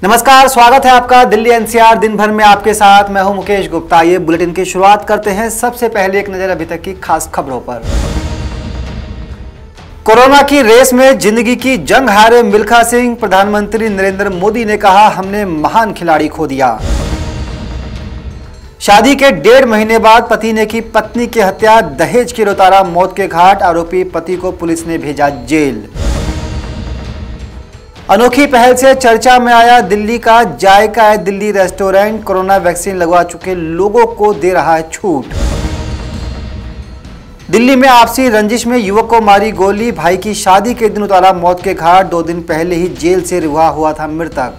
नमस्कार, स्वागत है आपका दिल्ली एनसीआर दिन भर में आपके साथ। मैं हूं मुकेश गुप्ता। ये बुलेटिन की शुरुआत करते हैं सबसे पहले एक नजर अभी तक की खास खबरों पर। कोरोना की रेस में जिंदगी की जंग हारे मिल्खा सिंह। प्रधानमंत्री नरेंद्र मोदी ने कहा, हमने महान खिलाड़ी खो दिया। शादी के 1.5 महीने बाद पति ने की पत्नी की हत्या। दहेज की लुटारा मौत के घाट। आरोपी पति को पुलिस ने भेजा जेल। अनोखी पहल से चर्चा में आया दिल्ली का जायका है दिल्ली रेस्टोरेंट। कोरोना वैक्सीन लगवा चुके लोगों को दे रहा है छूट। दिल्ली में आपसी रंजिश में युवक को मारी गोली। भाई की शादी के दिन उतारा मौत के घाट। 2 दिन पहले ही जेल से रिहा हुआ था मृतक।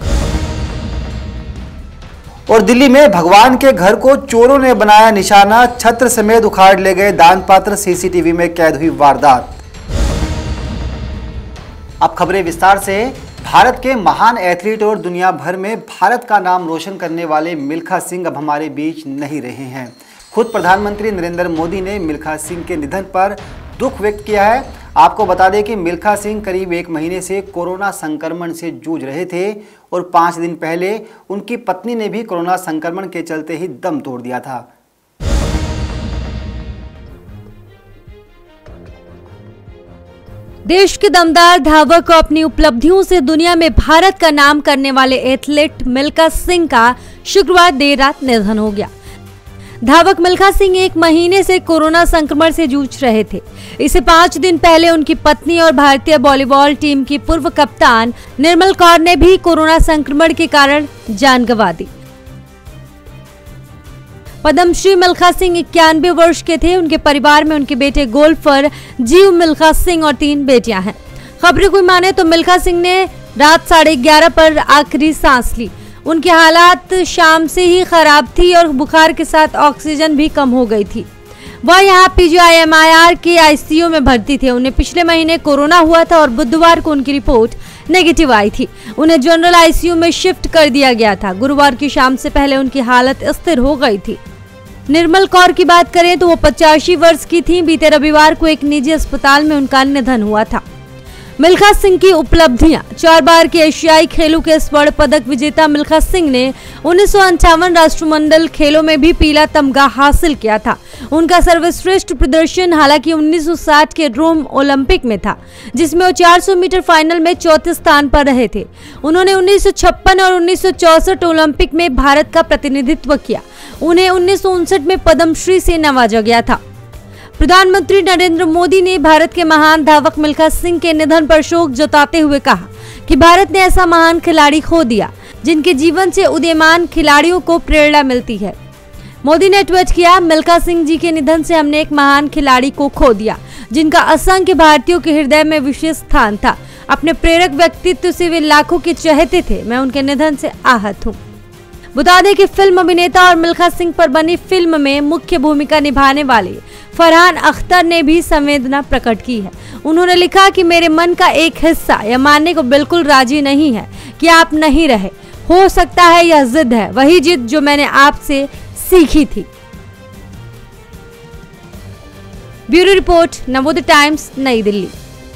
और दिल्ली में भगवान के घर को चोरों ने बनाया निशाना। छत्र समेत उखाड़ ले गए दान पात्र। सीसीटीवी में कैद हुई वारदात। अब खबरें विस्तार से। भारत के महान एथलीट और दुनिया भर में भारत का नाम रोशन करने वाले मिल्खा सिंह अब हमारे बीच नहीं रहे हैं। खुद प्रधानमंत्री नरेंद्र मोदी ने मिल्खा सिंह के निधन पर दुख व्यक्त किया है। आपको बता दें कि मिल्खा सिंह करीब 1 महीने से कोरोना संक्रमण से जूझ रहे थे और 5 दिन पहले उनकी पत्नी ने भी कोरोना संक्रमण के चलते ही दम तोड़ दिया था। देश के दमदार धावक और अपनी उपलब्धियों से दुनिया में भारत का नाम करने वाले एथलीट मिल्खा सिंह का शुक्रवार देर रात निधन हो गया। धावक मिल्खा सिंह 1 महीने से कोरोना संक्रमण से जूझ रहे थे। इससे 5 दिन पहले उनकी पत्नी और भारतीय वॉलीबॉल टीम की पूर्व कप्तान निर्मल कौर ने भी कोरोना संक्रमण के कारण जान गंवा दी। पद्मश्री मिल्खा सिंह 91 वर्ष के थे। उनके परिवार में उनके बेटे गोल्फर जीव मिल्खा सिंह और 3 बेटियां हैं। खबरों को माने तो मिल्खा सिंह ने रात 11:30 पर आखिरी सांस ली। उनकी हालात शाम से ही खराब थी और बुखार के साथ ऑक्सीजन भी कम हो गई थी। वह यहाँ PGIMIR के ICU में भर्ती थे। उन्हें पिछले महीने कोरोना हुआ था और बुधवार को उनकी रिपोर्ट नेगेटिव आई थी। उन्हें जनरल ICU में शिफ्ट कर दिया गया था। गुरुवार की शाम से पहले उनकी हालत स्थिर हो गई थी। निर्मल कौर की बात करें तो वो 85 वर्ष की थीं। बीते रविवार को एक निजी अस्पताल में उनका निधन हुआ था। मिल्खा सिंह की उपलब्धियां। 4 बार के एशियाई खेलों के स्वर्ण पदक विजेता मिल्खा सिंह ने 1958 राष्ट्रमंडल खेलों में भी पीला तमगा हासिल किया था। उनका सर्वश्रेष्ठ प्रदर्शन हालांकि 1960 के रोम ओलंपिक में था, जिसमें वो 400 मीटर फाइनल में 4थे स्थान पर रहे थे। उन्होंने 1956 और 1964 ओलंपिक में भारत का प्रतिनिधित्व किया। उन्हें 1959 में पद्मश्री से नवाजा गया था। प्रधानमंत्री नरेंद्र मोदी ने भारत के महान धावक मिल्खा सिंह के निधन पर शोक जताते हुए कहा कि भारत ने ऐसा महान खिलाड़ी खो दिया जिनके जीवन से उदीयमान खिलाड़ियों को प्रेरणा मिलती है। मोदी ने ट्वीट किया, मिल्खा सिंह जी के निधन से हमने एक महान खिलाड़ी को खो दिया जिनका असंख्य भारतीयों के हृदय में विशेष स्थान था। अपने प्रेरक व्यक्तित्व से वे लाखों के चहेते थे। मैं उनके निधन से आहत हूँ। बता दें कि फिल्म अभिनेता और मिल्खा सिंह पर बनी फिल्म में मुख्य भूमिका निभाने वाले फरहान अख्तर ने भी संवेदना प्रकट की है। उन्होंने लिखा कि मेरे मन का एक हिस्सा यह मानने को बिल्कुल राजी नहीं है कि आप नहीं रहे। हो सकता है यह जिद है, वही जिद जो मैंने आपसे सीखी थी। ब्यूरो रिपोर्ट, नवोदय टाइम्स, नई दिल्ली।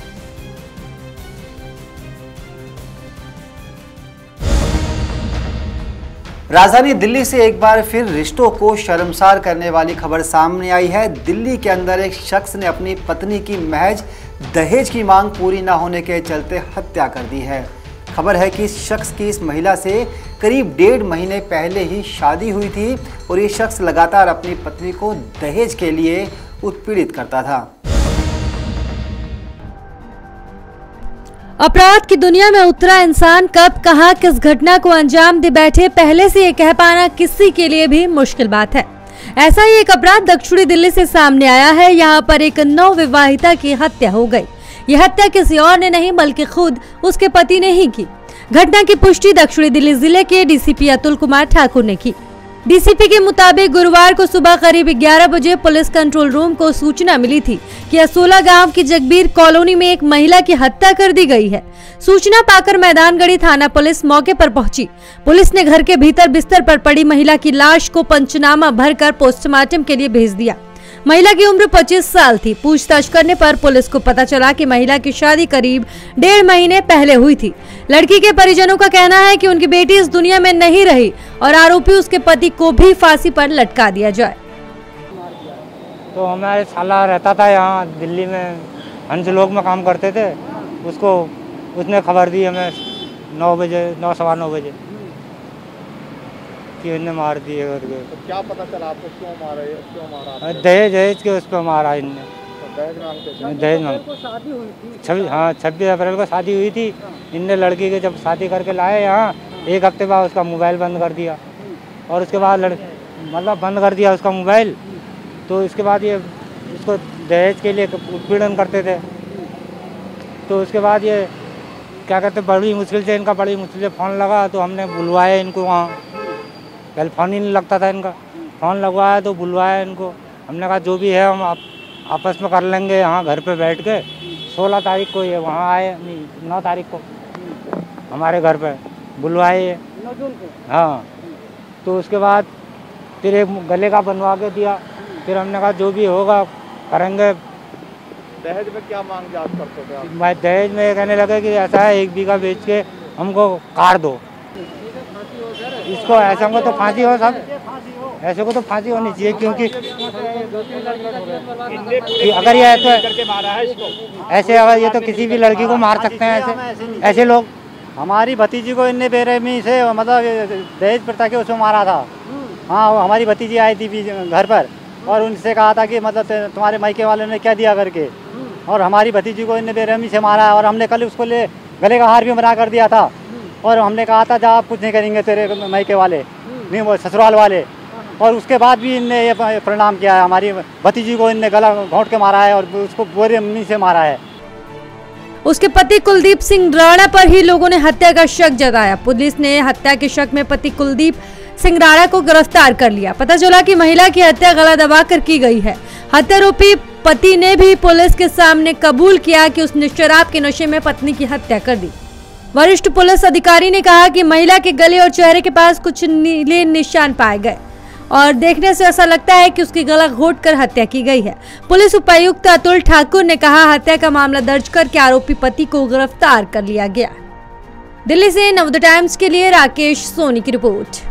राजधानी दिल्ली से एक बार फिर रिश्तों को शर्मसार करने वाली खबर सामने आई है। दिल्ली के अंदर एक शख्स ने अपनी पत्नी की महज दहेज की मांग पूरी न होने के चलते हत्या कर दी है। खबर है कि इस शख्स की इस महिला से करीब 1.5 महीने पहले ही शादी हुई थी और ये शख्स लगातार अपनी पत्नी को दहेज के लिए उत्पीड़ित करता था। अपराध की दुनिया में उतरा इंसान कब कहां किस घटना को अंजाम दे बैठे, पहले से ये कह पाना किसी के लिए भी मुश्किल बात है। ऐसा ही एक अपराध दक्षिणी दिल्ली से सामने आया है। यहाँ पर एक नवविवाहिता की हत्या हो गई। यह हत्या किसी और ने नहीं बल्कि खुद उसके पति ने ही की। घटना की पुष्टि दक्षिणी दिल्ली जिले के DCP अतुल कुमार ठाकुर ने की। DCP के मुताबिक गुरुवार को सुबह करीब 11 बजे पुलिस कंट्रोल रूम को सूचना मिली थी कि असोला गांव की जगबीर कॉलोनी में एक महिला की हत्या कर दी गई है। सूचना पाकर मैदानगढ़ी थाना पुलिस मौके पर पहुंची। पुलिस ने घर के भीतर बिस्तर पर पड़ी महिला की लाश को पंचनामा भरकर पोस्टमार्टम के लिए भेज दिया। महिला की उम्र 25 साल थी। पूछताछ करने पर पुलिस को पता चला कि महिला की शादी करीब 1.5 महीने पहले हुई थी। लड़की के परिजनों का कहना है कि उनकी बेटी इस दुनिया में नहीं रही और आरोपी उसके पति को भी फांसी पर लटका दिया जाए। तो हमारे साला रहता था यहाँ दिल्ली में, हंसलोक में काम करते थे। उसने खबर दी हमें 9 बजे, 9 सवा 9 बजे कि इन्हें मार दिए करके। तो क्या पता चला आपको क्यों मारा? दहेज के उस पर मारा इनने। दहेज मांग। 26 अप्रैल को शादी हुई थी। इनने लड़की के जब शादी करके लाए यहाँ, 1 हफ्ते बाद उसका मोबाइल बंद कर दिया और उसके बाद मतलब बंद कर दिया उसका मोबाइल। तो इसके बाद ये इसको दहेज के लिए उत्पीड़न करते थे। तो उसके बाद ये क्या कहते, बड़ी मुश्किल से फ़ोन लगा तो हमने बुलवाया इनको वहाँ। पहले फ़ोन ही नहीं लगता था इनका, फ़ोन लगवाया तो बुलवाया इनको। हमने कहा जो भी है हम आपस में कर लेंगे यहाँ घर पे बैठ के। 16 तारीख को ये वहाँ आए, 9 तारीख को हमारे घर पे बुलवाए। 9 जून को। हाँ, तो उसके बाद फिर एक गले का बनवा के दिया। फिर हमने कहा जो भी होगा करेंगे। दहेज में क्या मांग जात करते थे आप? मैं दहेज में कहने लगे कि ऐसा है 1 बीघा बेच के हमको कार दो। इसको ऐसा को तो फांसी हो, सब ऐसे को तो फांसी होनी चाहिए, क्योंकि अगर ये ऐसे अगर ये तो किसी भी लड़की को मार सकते हैं ऐसे लोग। हमारी भतीजी को इनने बेरहमी से मतलब दहेज प्रथा के उसमें मारा था। हाँ, हमारी भतीजी आई थी घर पर और उनसे कहा था कि मतलब तुम्हारे मायके वाले ने क्या दिया करके, और हमारी भतीजी को इनने बेरहमी से मारा। और हमने कल उसको गले का हार भी बना कर दिया था और हमने कहा था जा आप कुछ नहीं करेंगे तेरे मायके वाले, नहीं वो ससुराल वाले। और उसके बाद भी इनने ये परिणाम किया है। हमारी भतीजी को इनने गला घोंट के मारा है और उसको बेरहमी से मारा है। उसके पति कुलदीप सिंह राणा पर ही लोगों ने हत्या का शक जताया। पुलिस ने हत्या के शक में पति कुलदीप सिंह राणा को गिरफ्तार कर लिया। पता चला कि महिला की हत्या गला दबाकर की गई है। हत्यारोपी पति ने भी पुलिस के सामने कबूल किया कि उसने शराब के नशे में पत्नी की हत्या कर दी। वरिष्ठ पुलिस अधिकारी ने कहा कि महिला के गले और चेहरे के पास कुछ नीले निशान पाए गए और देखने से ऐसा लगता है कि उसकी गला घोंटकर हत्या की गई है। पुलिस उपायुक्त अतुल ठाकुर ने कहा हत्या का मामला दर्ज करके आरोपी पति को गिरफ्तार कर लिया गया। दिल्ली से नवोदय टाइम्स के लिए राकेश सोनी की रिपोर्ट।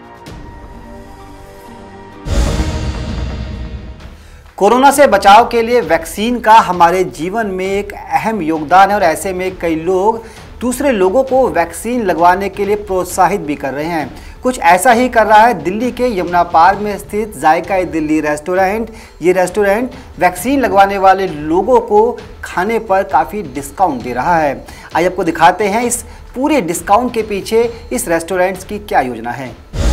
कोरोना से बचाव के लिए वैक्सीन का हमारे जीवन में एक अहम योगदान है और ऐसे में कई लोग दूसरे लोगों को वैक्सीन लगवाने के लिए प्रोत्साहित भी कर रहे हैं। कुछ ऐसा ही कर रहा है दिल्ली के यमुना पार्क में स्थित जायका-ए-दिल्ली रेस्टोरेंट। ये रेस्टोरेंट वैक्सीन लगवाने वाले लोगों को खाने पर काफ़ी डिस्काउंट दे रहा है। आइए आपको दिखाते हैं इस पूरे डिस्काउंट के पीछे इस रेस्टोरेंट की क्या योजना है।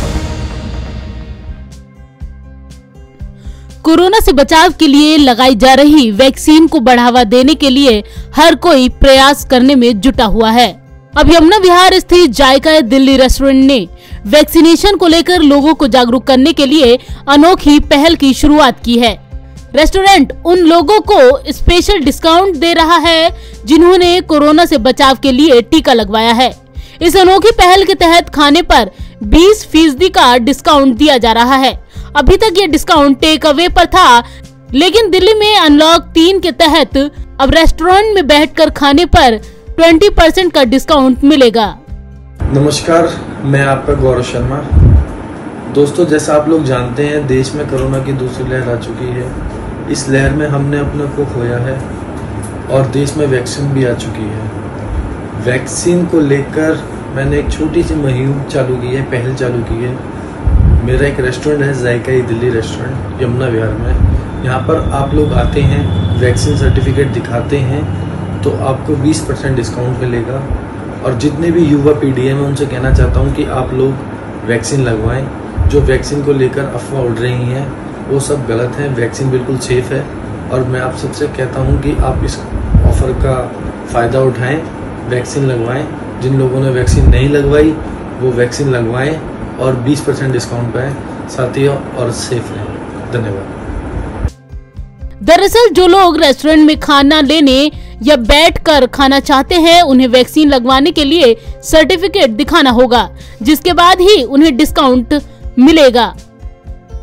कोरोना से बचाव के लिए लगाई जा रही वैक्सीन को बढ़ावा देने के लिए हर कोई प्रयास करने में जुटा हुआ है। अब यमुना विहार स्थित जायका-ए-दिल्ली रेस्टोरेंट ने वैक्सीनेशन को लेकर लोगों को जागरूक करने के लिए अनोखी पहल की शुरुआत की है। रेस्टोरेंट उन लोगों को स्पेशल डिस्काउंट दे रहा है जिन्होंने कोरोना से बचाव के लिए टीका लगवाया है। इस अनोखी पहल के तहत खाने पर 20% का डिस्काउंट दिया जा रहा है। अभी तक ये डिस्काउंट टेक अवे पर था, लेकिन दिल्ली में अनलॉक 3 के तहत अब रेस्टोरेंट में बैठकर खाने पर 20% का डिस्काउंट मिलेगा। नमस्कार, मैं आपका गौरव शर्मा। दोस्तों, जैसा आप लोग जानते हैं देश में कोरोना की दूसरी लहर आ चुकी है। इस लहर में हमने अपने को खोया है और देश में वैक्सीन भी आ चुकी है। वैक्सीन को लेकर मैंने एक छोटी सी मुहिम चालू की है, पहल चालू की है। मेरा एक रेस्टोरेंट है जायका-ए-दिल्ली रेस्टोरेंट यमुना विहार में। यहाँ पर आप लोग आते हैं, वैक्सीन सर्टिफिकेट दिखाते हैं तो आपको 20% डिस्काउंट मिलेगा। और जितने भी युवा पीढ़ी है मैं उनसे कहना चाहता हूँ कि आप लोग वैक्सीन लगवाएं। जो वैक्सीन को लेकर अफवाह उड़ रही हैं वो सब गलत है। वैक्सीन बिल्कुल सेफ है और मैं आप सबसे कहता हूँ कि आप इस ऑफ़र का फ़ायदा उठाएं, वैक्सीन लगवाएं। जिन लोगों ने वैक्सीन नहीं लगवाई वो वैक्सीन लगवाएं और 20% डिस्काउंट पाएं, साथियों, और सेफ रहें। धन्यवाद। दरअसल जो लोग रेस्टोरेंट में खाना लेने या बैठकर खाना चाहते हैं उन्हें वैक्सीन लगवाने के लिए सर्टिफिकेट दिखाना होगा, जिसके बाद ही उन्हें डिस्काउंट मिलेगा।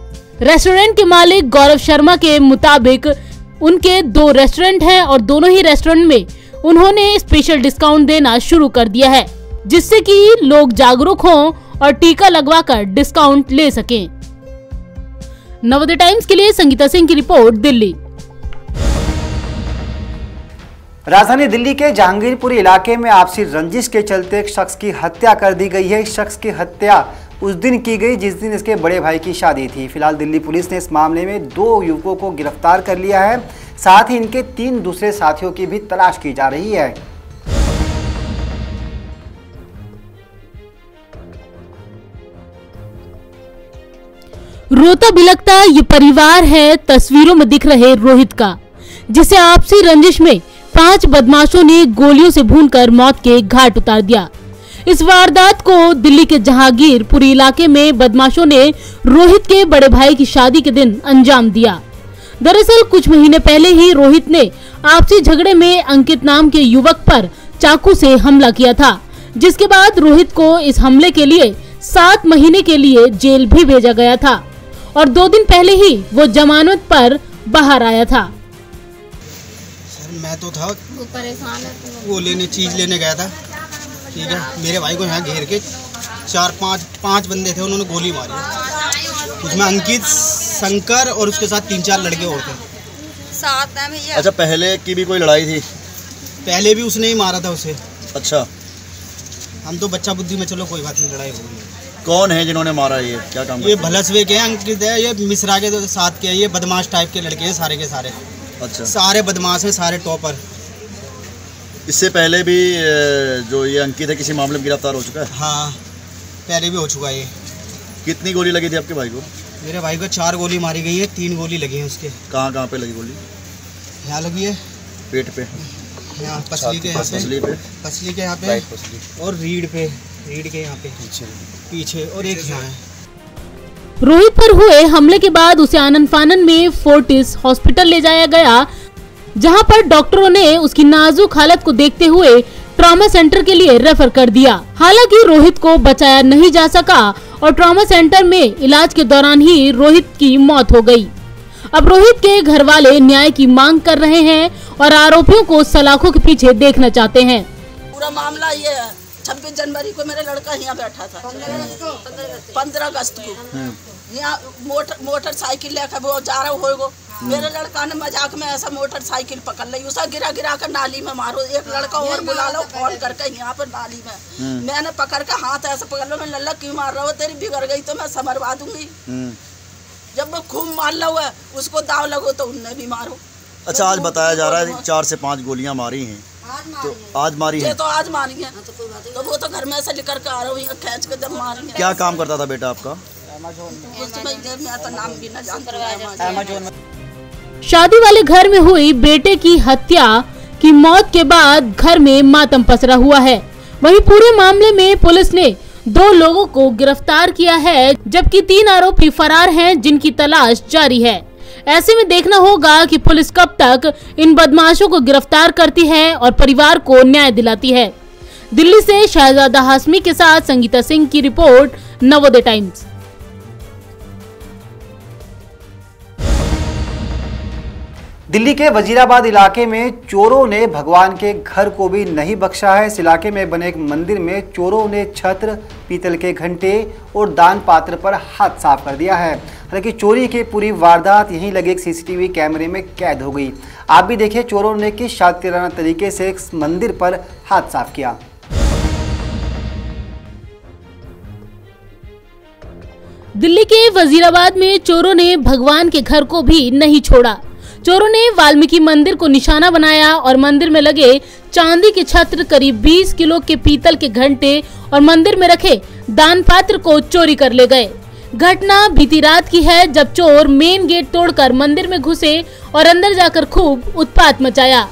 रेस्टोरेंट के मालिक गौरव शर्मा के मुताबिक उनके 2 रेस्टोरेंट हैं और दोनों ही रेस्टोरेंट में उन्होंने स्पेशल डिस्काउंट देना शुरू कर दिया है, जिससे कि लोग जागरूक हों और टीका लगवाकर डिस्काउंट ले सकें। नवोदय टाइम्स के लिए संगीता सिंह की रिपोर्ट, दिल्ली। राजधानी दिल्ली के जहांगीरपुरी इलाके में आपसी रंजिश के चलते एक शख्स की हत्या कर दी गई है। इस शख्स की हत्या उस दिन की गई जिस दिन इसके बड़े भाई की शादी थी। फिलहाल दिल्ली पुलिस ने इस मामले में 2 युवकों को गिरफ्तार कर लिया है। साथ ही इनके 3 दूसरे साथियों की भी तलाश की जा रही है। रोता बिलखता ये परिवार है तस्वीरों में दिख रहे रोहित का, जिसे आपसी रंजिश में 5 बदमाशों ने गोलियों से भूनकर मौत के घाट उतार दिया। इस वारदात को दिल्ली के जहांगीरपुरी इलाके में बदमाशों ने रोहित के बड़े भाई की शादी के दिन अंजाम दिया। दरअसल कुछ महीने पहले ही रोहित ने आपसी झगड़े में अंकित नाम के युवक पर चाकू से हमला किया था, जिसके बाद रोहित को इस हमले के लिए 7 महीने के लिए जेल भी भेजा गया था और 2 दिन पहले ही वो जमानत पर बाहर आया था। सर मैं तो था वो चीज लेने गया था, ठीक है। मेरे भाई को यहाँ घेर के 4-5 बंदे थे, उन्होंने गोली मारी। उसमें अंकित, शंकर और उसके साथ 3-4 लड़के और थे साथ में भैया। अच्छा, पहले की भी कोई लड़ाई थी? पहले भी उसने ही मारा था उसे। अच्छा, हम तो बच्चा बुद्धि में चलो कोई बात नहीं, लड़ाई होगी। कौन है जिन्होंने मारा? ये क्या काम? ये भलसवे के अंकित है, ये मिश्रा के साथ के, ये बदमाश टाइप के लड़के हैं सारे के सारे। अच्छा, सारे बदमाश हैं, सारे टॉपर। इससे पहले भी जो ये अंकित है किसी मामले में गिरफ्तार हो चुका है? हाँ, पहले भी हो चुका है। ये कितनी गोली लगी थी आपके भाई को? मेरे भाई को 4 गोली मारी गई है, 3 गोली लगी है उसके। कहाँ पे लगी गोली? यहाँ लगी है पेट पे, यहाँ पसली के यहाँ पे, पसली के यहाँ पे और रीढ़ के यहाँ पे पीछे और एक यहाँ है। रोहित पर हुए हमले के बाद उसे आनन फानन में फोर्टिस हॉस्पिटल ले जाया गया, जहां पर डॉक्टरों ने उसकी नाजुक हालत को देखते हुए ट्रॉमा सेंटर के लिए रेफर कर दिया। हालांकि रोहित को बचाया नहीं जा सका और ट्रॉमा सेंटर में इलाज के दौरान ही रोहित की मौत हो गई। अब रोहित के घर वाले न्याय की मांग कर रहे हैं और आरोपियों को सलाखों के पीछे देखना चाहते हैं। पूरा मामला ये है, 26 जनवरी को मेरा लड़का यहाँ बैठा था, 15 अगस्त को यहाँ मोटरसाइकिल लेकर वो जा रहा होगा। मेरे लड़का ने मजाक में ऐसा मोटरसाइकिल पकड़ ली, उसे गिरा कर नाली में मारो, एक लड़का और बुला लो फोन करके यहाँ पर नाली में। मैंने पकड़ के हाथ ऐसा पकड़ लो, मैं लल्ला क्यों मार रहा हो, तेरी बिगड़ गई तो मैं समरवा दूंगी। जब वो खूब मार लो है उसको दाव लगो तो उनने भी मारो। अच्छा, आज बताया जा रहा है 4 से 5 गोलियां मारी हैं, तो आज मारी है? तो आज मारी है, तो वो तो घर में ऐसे लेकर के आ रहा हूँ, खींच के जब मारी है। क्या काम करता था बेटा आपका? मैं तो नाम भी न जानती। शादी वाले घर में हुई बेटे की हत्या की मौत के बाद घर में मातम पसरा हुआ है। वहीं पूरे मामले में पुलिस ने 2 लोगों को गिरफ्तार किया है, जबकि 3 आरोपी फरार हैं, जिनकी तलाश जारी है। ऐसे में देखना होगा कि पुलिस कब तक इन बदमाशों को गिरफ्तार करती है और परिवार को न्याय दिलाती है। दिल्ली से शहजादा हाशमी के साथ संगीता सिंह की रिपोर्ट, नवोदय टाइम्स। दिल्ली के वजीराबाद इलाके में चोरों ने भगवान के घर को भी नहीं बख्शा है। इस इलाके में बने एक मंदिर में चोरों ने छत्र, पीतल के घंटे और दान पात्र पर हाथ साफ कर दिया है। हालांकि चोरी की पूरी वारदात यहीं लगे एक सीसीटीवी कैमरे में कैद हो गई। आप भी देखिए चोरों ने किस शातिराना तरीके से इस मंदिर पर हाथ साफ किया। दिल्ली के वजीराबाद में चोरों ने भगवान के घर को भी नहीं छोड़ा। चोरों ने वाल्मीकि मंदिर को निशाना बनाया और मंदिर में लगे चांदी के छत्र, करीब 20 किलो के पीतल के घंटे और मंदिर में रखे दान पात्र को चोरी कर ले गए। घटना बीती रात की है, जब चोर मेन गेट तोड़कर मंदिर में घुसे और अंदर जाकर खूब उत्पात मचाया।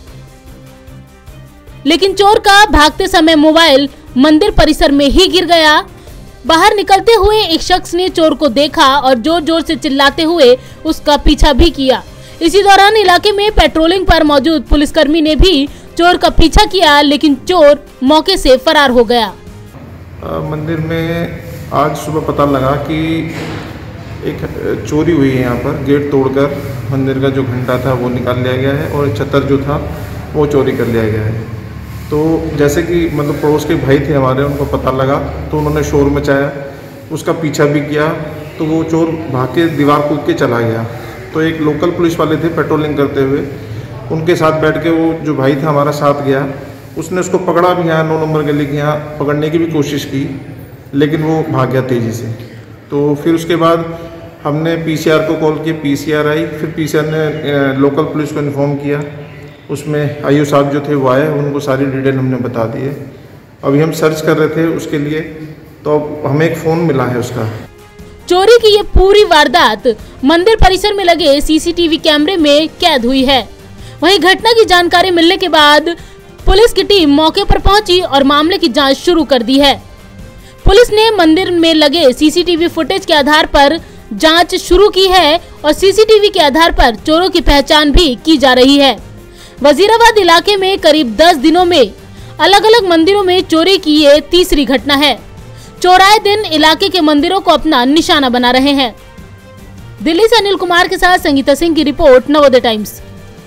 लेकिन चोर का भागते समय मोबाइल मंदिर परिसर में ही गिर गया। बाहर निकलते हुए एक शख्स ने चोर को देखा और जोर जोर से चिल्लाते हुए उसका पीछा भी किया। इसी दौरान इलाके में पेट्रोलिंग पर मौजूद पुलिसकर्मी ने भी चोर का पीछा किया, लेकिन चोर मौके से फरार हो गया। मंदिर में आज सुबह पता लगा कि एक चोरी हुई है यहाँ पर। गेट तोड़कर मंदिर का जो घंटा था वो निकाल लिया गया है और छतर जो था वो चोरी कर लिया गया है। तो जैसे कि मतलब पड़ोस के भाई थे हमारे, उनको पता लगा तो उन्होंने शोर मचाया, उसका पीछा भी किया, तो वो चोर भाग के दीवार कूद के चला गया। तो एक लोकल पुलिस वाले थे पेट्रोलिंग करते हुए, उनके साथ बैठ के वो जो भाई था हमारा साथ गया, उसने उसको पकड़ा भी यहाँ 9 नंबर गली के यहाँ, पकड़ने की भी कोशिश की, लेकिन वो भाग गया तेज़ी से। तो फिर उसके बाद हमने पीसीआर को कॉल किया, पीसीआर आई, फिर पीसीआर ने लोकल पुलिस को इन्फॉर्म किया, उसमें आईओ साहब जो थे वो आए, उनको सारी डिटेल हमने बता दिए। अभी हम सर्च कर रहे थे उसके लिए, तो हमें एक फ़ोन मिला है उसका। चोरी की ये पूरी वारदात मंदिर परिसर में लगे सीसीटीवी कैमरे में कैद हुई है। वहीं घटना की जानकारी मिलने के बाद पुलिस की टीम मौके पर पहुंची और मामले की जांच शुरू कर दी है। पुलिस ने मंदिर में लगे सीसीटीवी फुटेज के आधार पर जांच शुरू की है और सीसीटीवी के आधार पर चोरों की पहचान भी की जा रही है। वजीराबाद इलाके में करीब 10 दिनों में अलग अलग मंदिरों में चोरी की ये तीसरी घटना है। चोर आए दिन इलाके के मंदिरों को अपना निशाना बना रहे हैं। दिल्ली से अनिल कुमार के साथ संगीता सिंह की रिपोर्ट, नवोदय टाइम्स।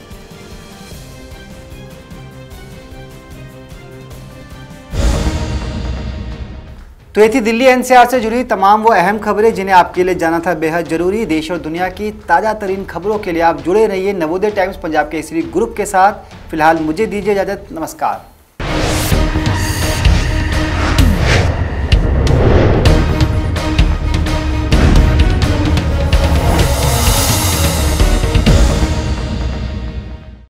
तो ये थी दिल्ली एनसीआर से जुड़ी तमाम वो अहम खबरें जिन्हें आपके लिए जाना था बेहद जरूरी। देश और दुनिया की ताज़ा तरीन खबरों के लिए आप जुड़े रहिए नवोदय टाइम्स पंजाब केसरी ग्रुप के साथ। फिलहाल मुझे दीजिए इजाज़त, नमस्कार।